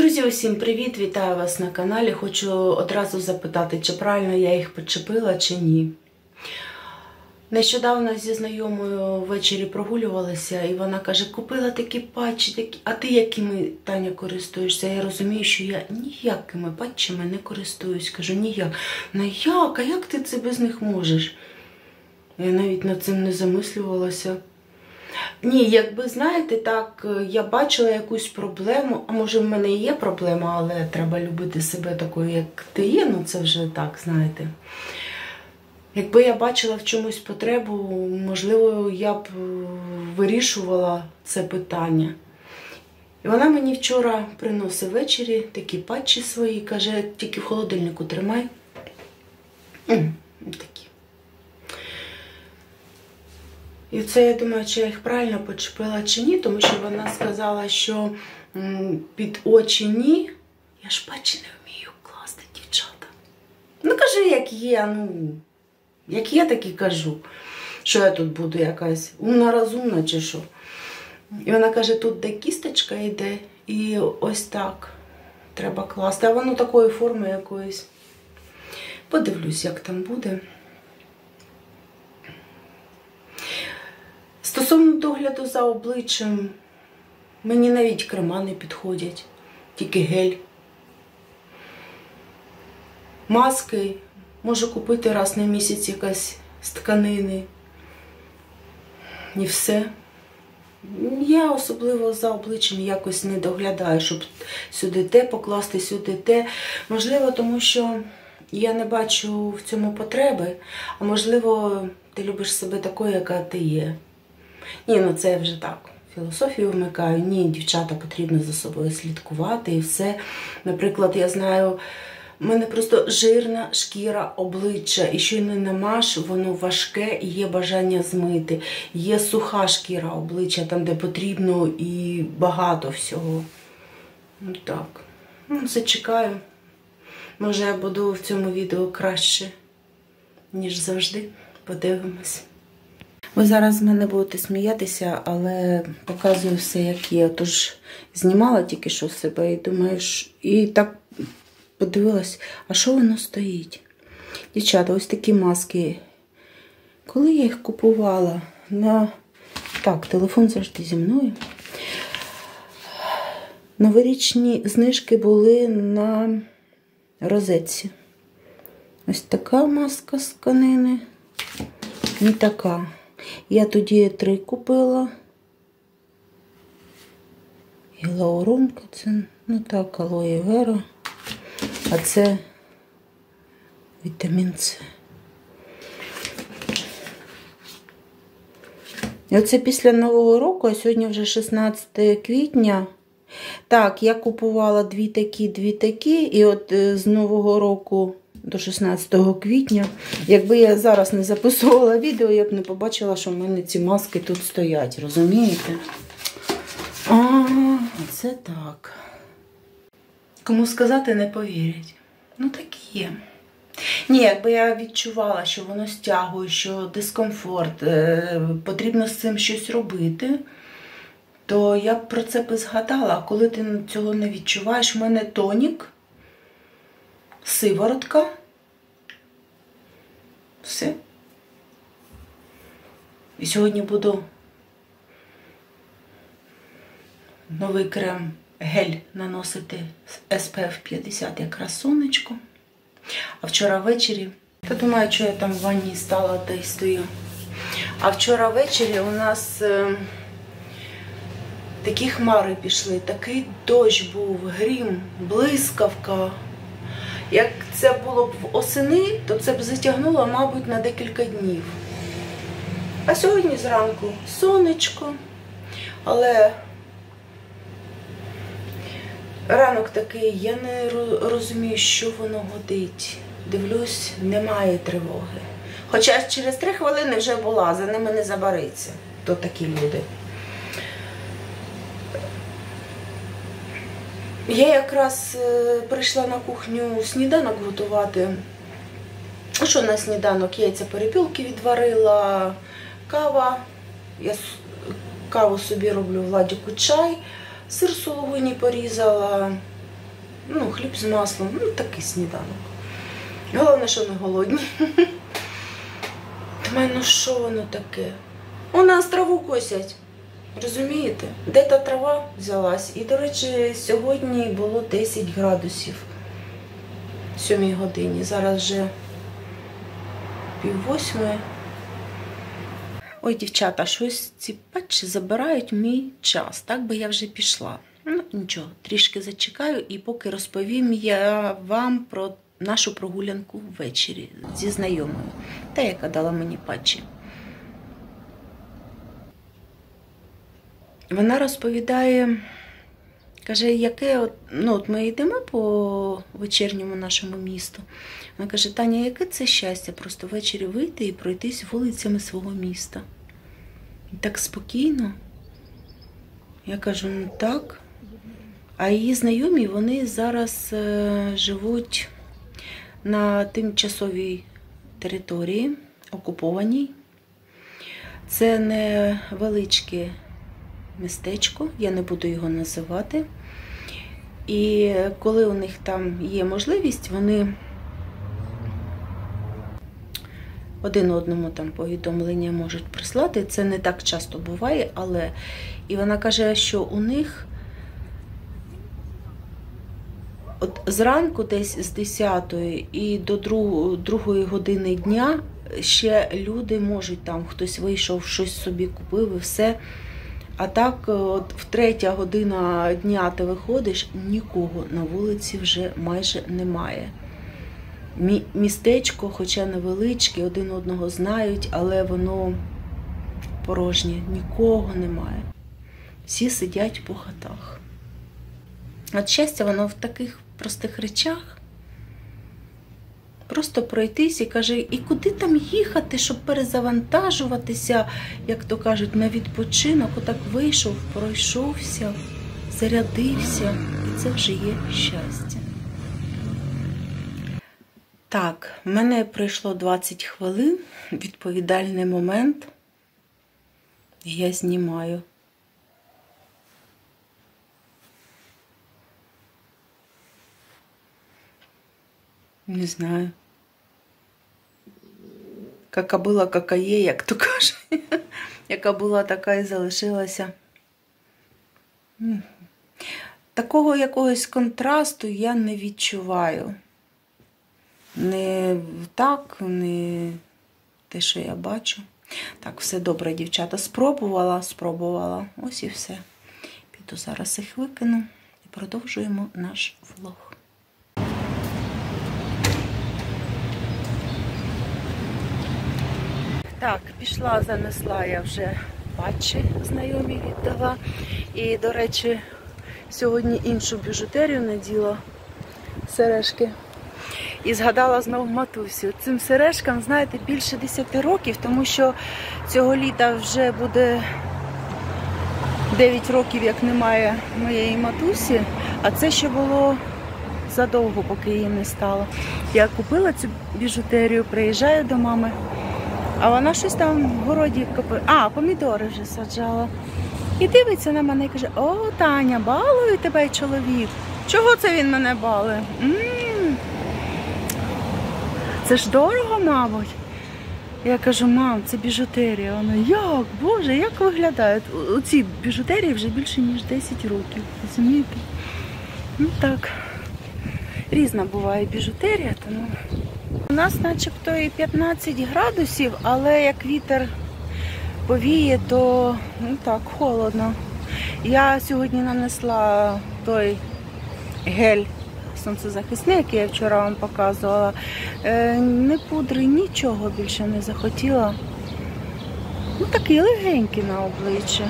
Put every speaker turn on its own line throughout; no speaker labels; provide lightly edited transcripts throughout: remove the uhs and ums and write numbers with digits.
Друзі, усім привіт! Вітаю вас на каналі. Хочу одразу запитати, чи правильно я їх почепила, чи ні. Нещодавно зі знайомою ввечері прогулювалася, і вона каже, купила такі патчі, а ти якими, Таня, користуєшся? Я розумію, що я ніякими патчами не користуюсь. Кажу, ніяк. Ну як? А як ти це без них можеш? Я навіть над цим не замислювалася. Ні, якби, знаєте, так, я бачила якусь проблему, а може в мене і є проблема, але треба любити себе такою, як ти є, ну це вже так, знаєте. Якби я бачила в чомусь потребу, можливо, я б вирішувала це питання. І вона мені вчора приносить ввечері такі патчі свої, каже, тільки в холодильнику тримай. Такі. І це, я думаю, чи я їх правильно почепила, чи ні, тому що вона сказала, що під очі ні. Я ж патчі не вмію класти, дівчата. Ну, кажи, як є, ну, як є, так і кажу. Що я тут буду якась умна-розумна чи що. І вона каже, тут де кісточка йде, і ось так треба класти. А воно такої форми якоїсь. Подивлюсь, як там буде. Стосовно догляду за обличчям, мені навіть крема не підходять, тільки гель. Маски можу купити раз на місяць якась з тканини. І все. Я особливо за обличчям якось не доглядаю, щоб сюди те покласти, сюди те. Можливо, тому що я не бачу в цьому потреби, а можливо, ти любиш себе такою, яка ти є. Ні, ну це я вже так, філософію вмикаю. Ні, дівчата, потрібно за собою слідкувати і все. Наприклад, я знаю, в мене просто жирна шкіра обличчя, і що не намаш, воно важке і є бажання змити. Є суха шкіра обличчя, там де потрібно і багато всього. Ну так, ну зачекаю. Може я буду в цьому відео краще, ніж завжди. Подивимось. Ви зараз з мене будете сміятися, але показую все, як є. Тож знімала тільки що себе і думаю, і так подивилась, а що воно стоїть? Дівчата, ось такі маски. Коли я їх купувала? Так, телефон завжди зі мною. Новорічні знижки були на розетці. Ось така маска з тканини. І така. Я тоді 3 купила. Гіалуронка, це, ну так, алоє вера. А це вітамін С. І оце після Нового року, а сьогодні вже 16 квітня. Так, я купувала 2 такі, і от з Нового року до 16 квітня. Якби я зараз не записувала відео, я б не побачила, що в мене ці маски тут стоять. Розумієте? Це так. Кому сказати, не повірять. Ну, так і є. Ні, якби я відчувала, що воно стягує, що дискомфорт, потрібно з цим щось робити, то я б про це б згадала. А коли ти цього не відчуваєш, в мене тонік, сиворотка, все. І сьогодні буду новий крем, гель наносити з SPF 50, якраз сонечко. А вчора ввечері, та думаю, що я там в ванні стала та й стою. А вчора ввечері у нас такі хмари пішли, такий дощ був, грім, блискавка. Як це було б осени, то це б затягнуло, мабуть, на декілька днів. А сьогодні зранку сонечко, але ранок такий, я не розумію, що воно годить. Дивлюсь, немає тривоги. Хоча через 3 хвилини вже була, за ними не забариться. То такі люди. Я якраз прийшла на кухню сніданок готувати. Що на сніданок? Яйця перепілки відварила, кава. Я каву собі роблю, Владіку чай. Сир сулугуні порізала, Ну, хліб з маслом, ну такий сніданок. Головне, що не голодні. Думаю, ну що воно таке? У нас траву косять. Розумієте? Де та трава взялась? І, до речі, сьогодні було 10 градусів. 7 годині. Зараз вже 7:30. Ой, дівчата, щось ці патчі забирають мій час. Так би я вже пішла. Ну, нічого, трішки зачекаю і поки розповім я вам про нашу прогулянку ввечері зі знайомою. Та, яка дала мені патчі. Вона розповідає, каже, от ми йдемо по вечірньому нашому місту. Вона каже, Таня, яке це щастя просто ввечері вийти і пройтись вулицями свого міста. І так спокійно. Я кажу, ну так. А її знайомі, вони зараз живуть на тимчасовій території, окупованій. Це невеличке містечко, я не буду його називати. І коли у них там є можливість, вони один одному там повідомлення можуть прислати. Це не так часто буває, але... І вона каже, що у них от зранку десь з 10-ї і до 2-ї години дня ще люди можуть там, хтось вийшов, щось собі купив і все. А так, от в 3-я година дня ти виходиш, нікого на вулиці вже майже немає. Містечко, хоча невеличке, один одного знають, але воно порожнє, нікого немає. Всі сидять по хатах. От щастя, воно в таких простих речах. Просто пройтись і каже, і куди там їхати, щоб перезавантажуватися, як то кажуть, на відпочинок. Отак вийшов, пройшовся, зарядився, і це вже є щастя. Так, в мене пройшло 20 хвилин, відповідальний момент, і я знімаю. Не знаю. Яка була, яка є, як то кажуть. Яка була, така і залишилася. Такого якогось контрасту я не відчуваю. Не так, не те, що я бачу. Так, все добре, дівчата. Спробувала. Ось і все. Піду зараз їх викину і продовжуємо наш влог. Так, пішла, занесла я вже патчі знайомі віддала. І, до речі, сьогодні іншу біжутерію наділа, сережки. І згадала знову матусю. Цим сережкам, знаєте, більше 10 років, тому що цього літа вже буде 9 років, як немає моєї матусі. А це ще було задовго, поки її не стало. Я купила цю біжутерію, приїжджаю до мами. А вона щось там в городі копає. Помідори вже саджала. І дивиться на мене і каже, о, Таня, балує тебе чоловік. Чого це він мене балує? Це ж дорого, мабуть. Я кажу, мам, це біжутерія. Вона, як, Боже, як виглядають? У цій біжутерії вже більше, ніж 10 років. Розумієте? Ну так, різна буває біжутерія, тому... У нас начебто і 15 градусів, але як вітер повіє, то так, холодно. Я сьогодні нанесла той гель сонцезахисний, який я вчора вам показувала. Не пудри, нічого більше не захотіла. Ну такий легенький на обличчя.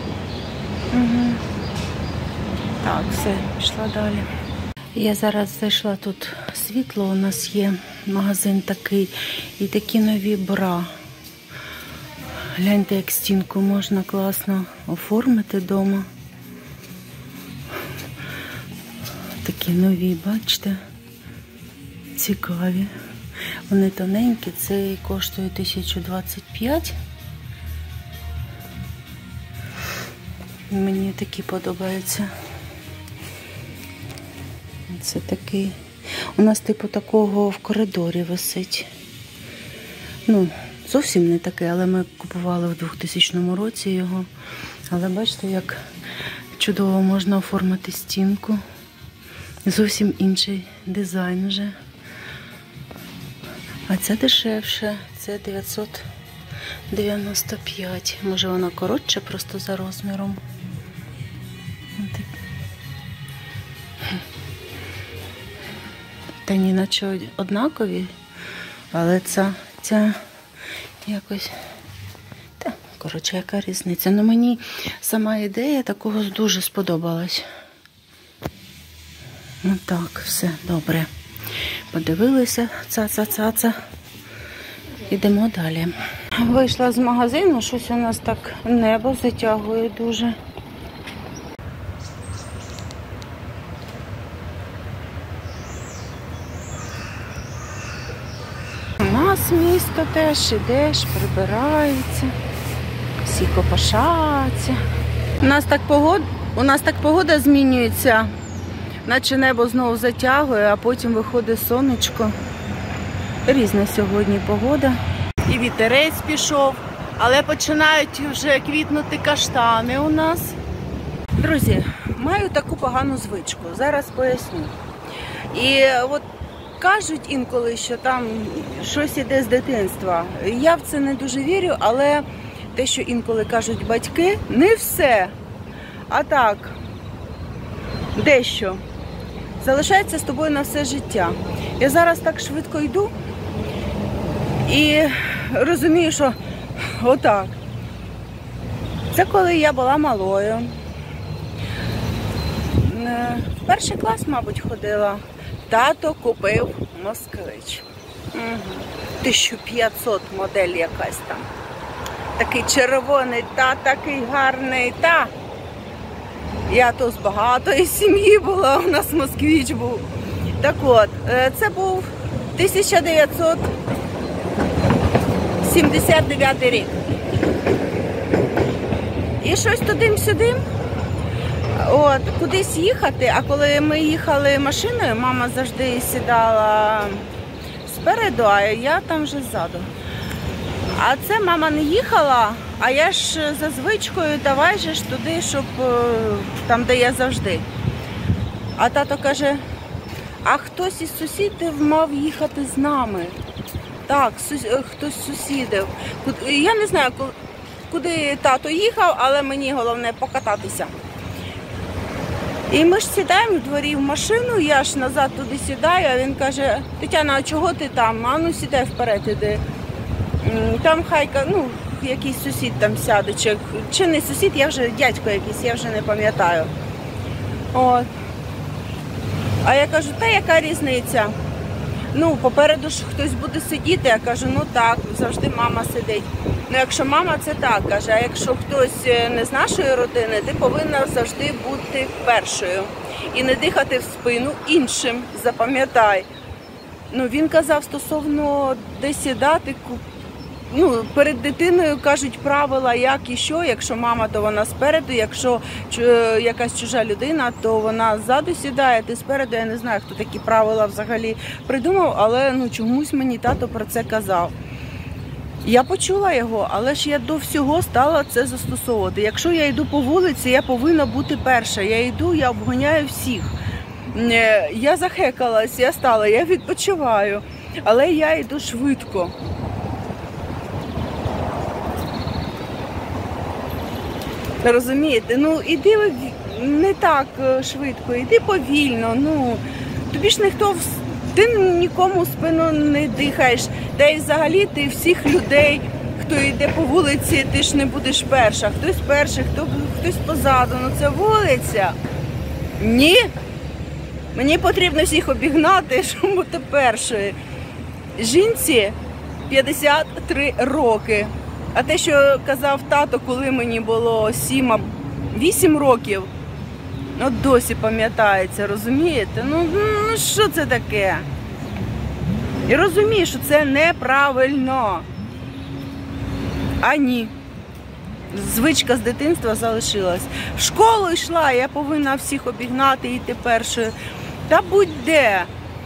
Так, все, пішла далі. Я зараз зайшла, тут світло, у нас є магазин такий, і такі нові бра. Гляньте, як стінку можна класно оформити вдома. Такі нові, бачите, цікаві. Вони тоненькі, це коштує 1025. Мені такі подобаються. Це такий. У нас типу такого в коридорі висить. Ну, зовсім не такий, але ми купували в 2000 році його. Але бачите, як чудово можна оформити стінку. Зовсім інший дизайн вже. А це дешевше, це 995. Може вона коротша просто за розміром. Та ні, наче однакові, але ця якось... Та, коротше, яка різниця. Ну, мені сама ідея такого дуже сподобалась. Ну так, все, добре. Подивилися, цаца. Ідемо далі. Вийшла з магазину, щось у нас так небо затягує дуже. У нас місто теж, ідеш, прибирається, всі копошаться. У нас так погода змінюється, наче небо знову затягує, а потім виходить сонечко. Різна сьогодні погода. І вітерець пішов, але починають вже квітнути каштани у нас. Друзі, маю таку погану звичку, зараз поясню. І от кажуть інколи, що там щось іде з дитинства. Я в це не дуже вірю, але те, що інколи кажуть батьки, не все. А так, дещо. Залишається з тобою на все життя. Я зараз так швидко йду і розумію, що отак. Це коли я була малою. В перший клас, мабуть, ходила. Тато купив Москвич. 1500 модель якась там. Такий червоний, такий гарний, Я то з багатої сім'ї була, у нас Москвич був. Так от, це був 1979 рік. І щось туди-сюди. От, кудись їхати, а коли ми їхали машиною, мама завжди сідала спереду, а я там вже ззаду. А це мама не їхала, а я ж за звичкою давай же ж туди, щоб там, де я завжди. А тато каже, а хтось із сусідів мав їхати з нами. Так, хтось з сусідів. Я не знаю, куди тато їхав, але мені головне покататися. І ми ж сідаємо в дворі в машину, я ж назад туди сідаю, а він каже, Тетяна, а чого ти там? А ну сідай вперед іди. Там хай, ну, якийсь сусід там сяде, чи не сусід, я вже дядько якийсь, я вже не пам'ятаю. От. А я кажу, та яка різниця? Ну, попереду ж хтось буде сидіти, я кажу, ну так, завжди мама сидить. Ну, якщо мама, це так, каже, а якщо хтось не з нашої родини, ти повинна завжди бути першою. І не дихати в спину іншим, запам'ятай. Ну, він казав стосовно де сідати, ну, перед дитиною кажуть правила, як і що. Якщо мама, то вона спереду, якщо якась чужа людина, то вона ззаду сідає, ти спереду. Я не знаю, хто такі правила взагалі придумав, але ну, чомусь мені тато про це казав. Я почула його, але ж я до всього стала це застосовувати. Якщо я йду по вулиці, я повинна бути перша. Я йду, я обганяю всіх. Я захекалась, я стала, я відпочиваю, але я йду швидко. Розумієте? Ну, іди не так швидко, іди повільно, ну, тобі ж ніхто, ти нікому в спину не дихаєш, та й взагалі ти всіх людей, хто йде по вулиці, ти ж не будеш перша, хтось перший, хтось позаду, ну це вулиця. Ні, мені потрібно всіх обігнати, щоб бути першою. Жінці 53 роки. А те, що казав тато, коли мені було 8 років, от досі пам'ятається, розумієте? Ну що це таке? І розумію, що це неправильно. А ні. Звичка з дитинства залишилась. В школу йшла, я повинна всіх обігнати і йти першою.
Та будь-де.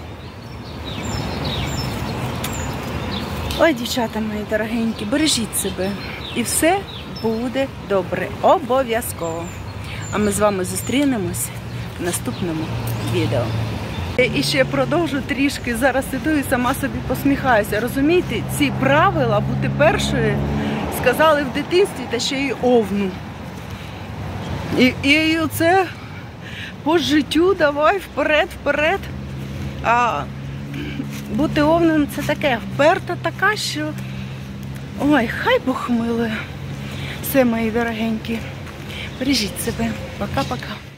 Ой, дівчата мої дорогенькі, бережіть себе. І все буде добре. Обов'язково. А ми з вами зустрінемось в наступному відео. І ще продовжу трішки. Зараз іду і сама собі посміхаюся. Розумієте, ці правила бути першою сказали в дитинстві, та ще й овну. І оце по життю давай вперед. А бути овнем це таке, вперта така, що... Ой, хай Бог милує. Все, мої дорогенькі. Бережіть себе. Пока-пока.